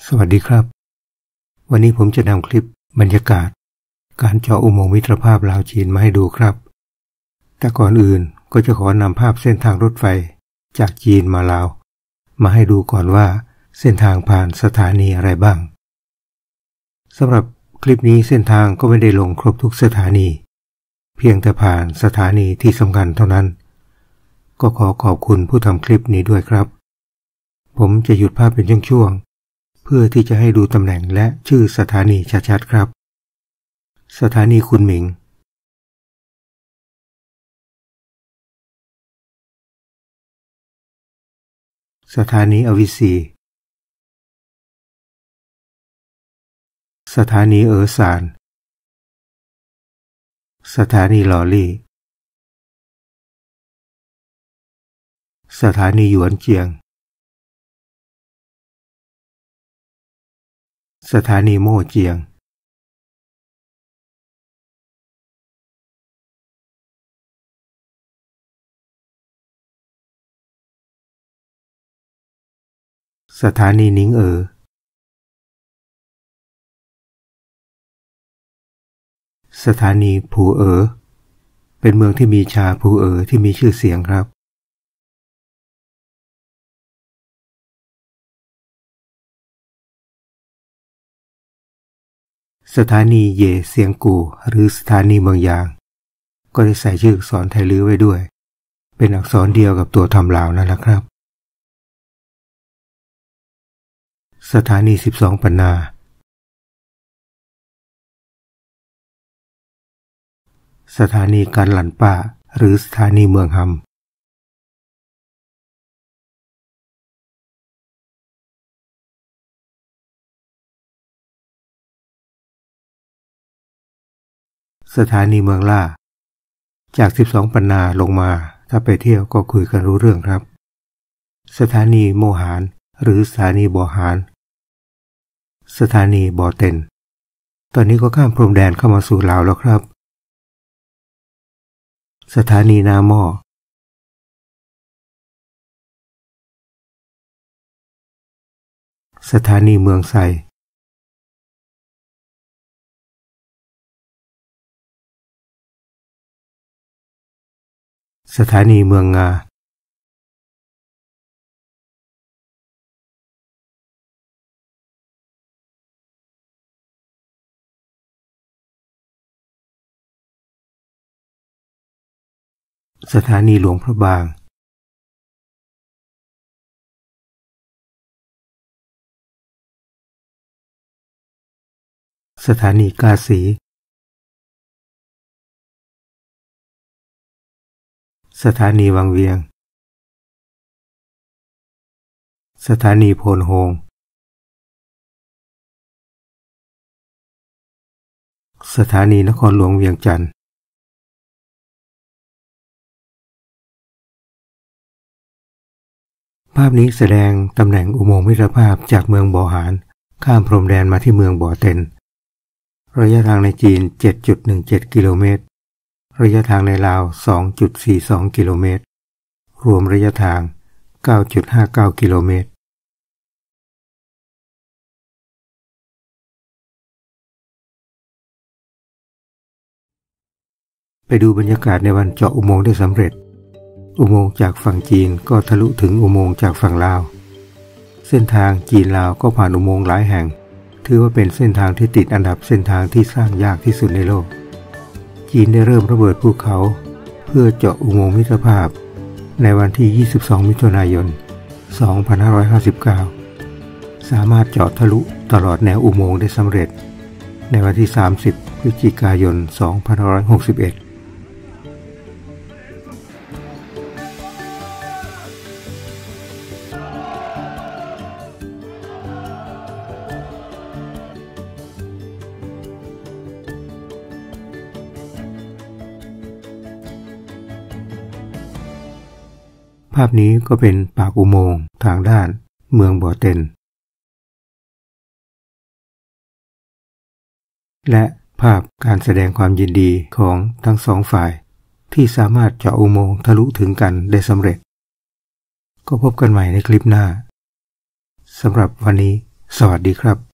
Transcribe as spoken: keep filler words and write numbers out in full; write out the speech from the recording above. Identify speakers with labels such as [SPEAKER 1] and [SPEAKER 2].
[SPEAKER 1] สวัสดีครับวันนี้ผมจะนำคลิปบรรยากาศการเจาะอุโมงค์มิตรภาพลาวจีนมาให้ดูครับแต่ก่อนอื่นก็จะขอนำภาพเส้นทางรถไฟจากจีนมาลาวมาให้ดูก่อนว่าเส้นทางผ่านสถานีอะไรบ้างสำหรับคลิปนี้เส้นทางก็ไม่ได้ลงครบทุกสถานีเพียงแต่ผ่านสถานีที่สำคัญเท่านั้นก็ขอขอบคุณผู้ทำคลิปนี้ด้วยครับผมจะหยุดภาพเป็นช่วงๆเพื่อที่จะให้ดูตำแหน่งและชื่อสถานีชัดๆครับสถานีคุนหมิงสถานีอวิซีสถานีเอ๋อซานสถานีหล่อลี่สถานีหยวนเจียงสถานีโม่เจียงสถานีหนิงเอ๋อสถานีผู่เอ๋อเป็นเมืองที่มีชาผู่เอ๋อที่มีชื่อเสียงครับสถานีเย่เซียงกูหรือสถานีเมืองยางก็ได้ใส่ชื่ออักษรไทยลื้อไว้ด้วยเป็นอักษรเดียวกับตัวทำลาวนั่นแหละครับสถานีสิบสองปันนาสถานีการหลั่นป้าหรือสถานีเมืองฮัมสถานีเมืองล่าจากสิบสองปันนาลงมาถ้าไปเที่ยวก็คุยกันรู้เรื่องครับสถานีโมหานหรือสถานีบ่อหานสถานีบ่อเต็นตอนนี้ก็ข้ามพรมแดนเข้ามาสู่ลาวแล้วครับสถานีนาหม้อสถานีเมืองไซสถานีเมืองงาสถานีหลวงพระบางสถานีกาสีสถานีวังเวียงสถานีโพนโฮงสถานีนครหลวงเวียงจันทร์ภาพนี้แสดงตำแหน่งอุโมงค์มิตรภาพจากเมืองบ่อหานข้ามพรมแดนมาที่เมืองบ่อเต็นระยะทางในจีน เจ็ดจุดหนึ่งเจ็ด กิโลเมตรระยะทางในลาว สองจุดสี่สอง กิโลเมตรรวมระยะทาง เก้าจุดห้าเก้า กิโลเมตรไปดูบรรยากาศในวันเจาะอุโมงค์ได้สำเร็จอุโมงค์จากฝั่งจีนก็ทะลุถึงอุโมงค์จากฝั่งลาวเส้นทางจีนลาวก็ผ่านอุโมงค์หลายแห่งถือว่าเป็นเส้นทางที่ติดอันดับเส้นทางที่สร้างยากที่สุดในโลกจีนได้เริ่มระเบิดภูเขาเพื่อเจาะอุโมงค์มิตรภาพในวันที่ยี่สิบสองมิถุนายนสองพันห้าร้อยห้าสิบเก้าสามารถเจาะทะลุตลอดแนวอุโมงค์ได้สำเร็จในวันที่สามสิบพฤศจิกายนสองพันห้าร้อยหกสิบเอ็ดภาพนี้ก็เป็นปากอุโมงค์ทางด้านเมืองบ่อเต็นและภาพการแสดงความยินดีของทั้งสองฝ่ายที่สามารถเจาะอุโมงค์ทะลุถึงกันได้สำเร็จก็พบกันใหม่ในคลิปหน้าสำหรับวันนี้สวัสดีครับ